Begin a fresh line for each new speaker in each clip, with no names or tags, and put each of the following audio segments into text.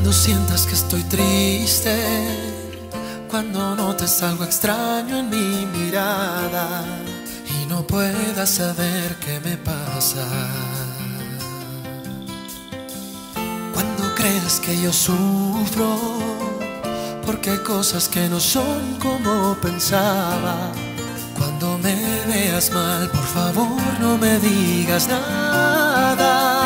Cuando sientas que estoy triste, cuando notes algo extraño en mi mirada y no puedas saber qué me pasa. Cuando creas que yo sufro porque hay cosas que no son como pensaba. Cuando me veas mal, por favor no me digas nada.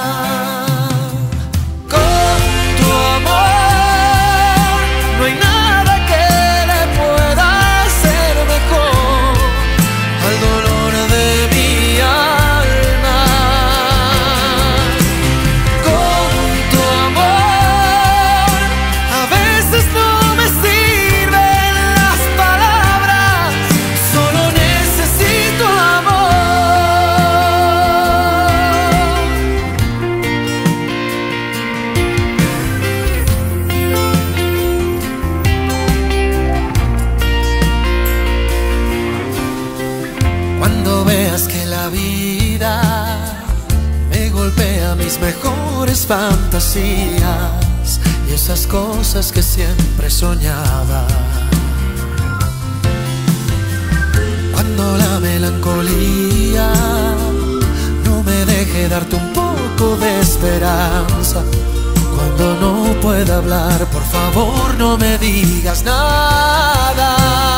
No hay nada que le pueda hacer mejor al dolor de mi alma. Con tu amor a veces no me sirven las palabras, solo necesito amor. Cuando veas que la vida me golpea mis mejores fantasías y esas cosas que siempre soñaba. Cuando la melancolía no me deje darte un poco de esperanza. Cuando no pueda hablar, por favor no me digas nada.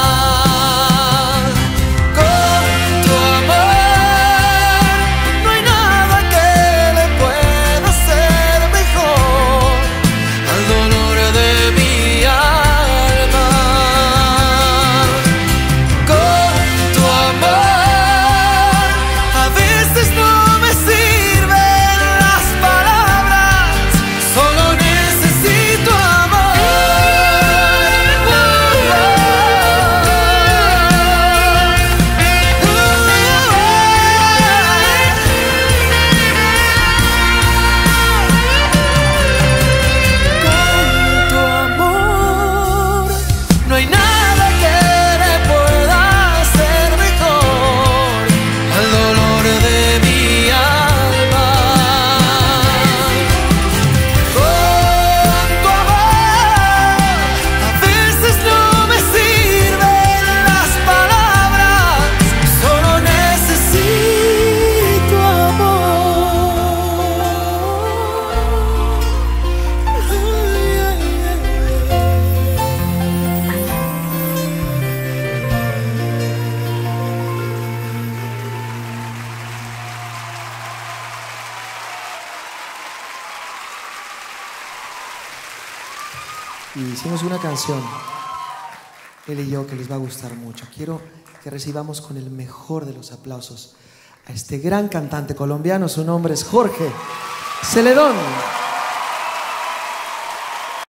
Y hicimos una canción, él y yo, que les va a gustar mucho. Quiero que recibamos con el mejor de los aplausos a este gran cantante colombiano. Su nombre es Jorge Celedón.